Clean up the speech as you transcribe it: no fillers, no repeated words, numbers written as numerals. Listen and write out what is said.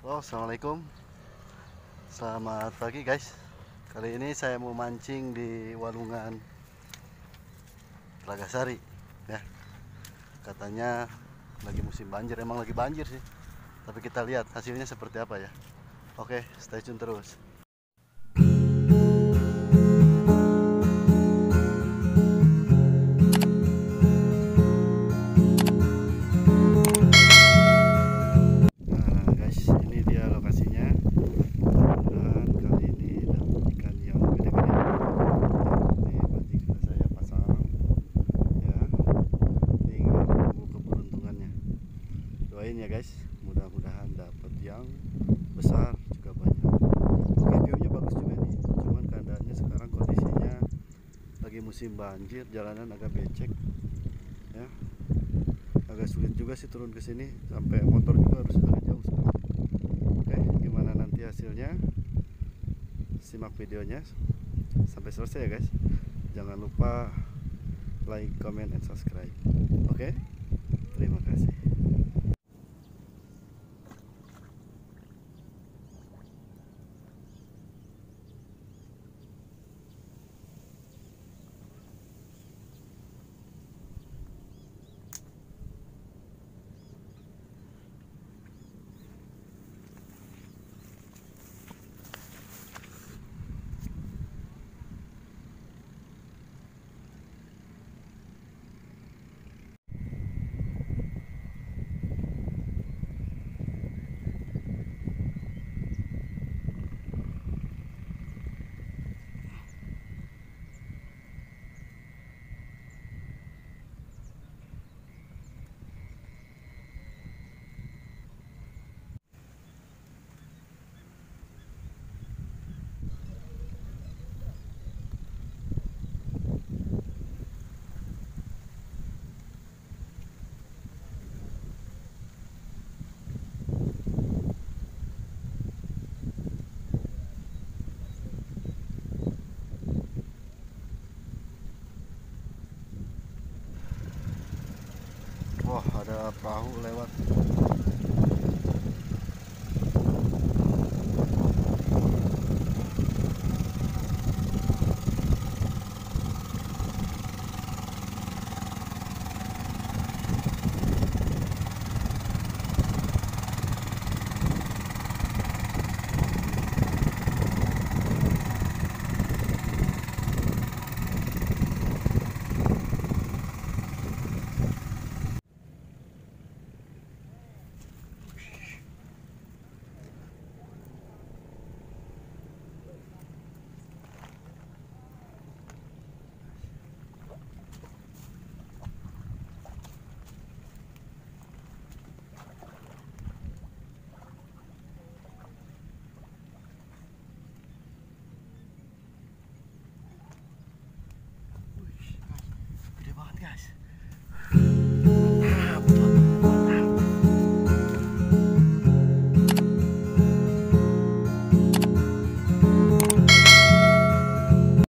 Halo, assalamualaikum. Selamat pagi guys. Kali ini saya mau mancing di Walungan Telagasari. Ya, katanya lagi musim banjir. Emang lagi banjir sih. Tapi kita lihat hasilnya seperti apa ya. Oke, stay tune terus. Nah guys, ini dia lokasinya. Dan kali ini dapat ikan yang gede-gede. Ini pancing sudah saya pasang. Ya, tinggal nunggu keberuntungannya. Doain ya guys, mudah-mudahan dapat yang besar juga banyak. Oke, viewnya bagus juga nih, cuman keadaannya sekarang kondisinya lagi musim banjir, jalanan agak becek ya, agak sulit juga sih turun ke sini, sampai motor juga harus agak jauh sekarang. Oke, gimana nanti hasilnya, simak videonya sampai selesai ya guys. Jangan lupa like, comment, and subscribe. Oke, terima kasih.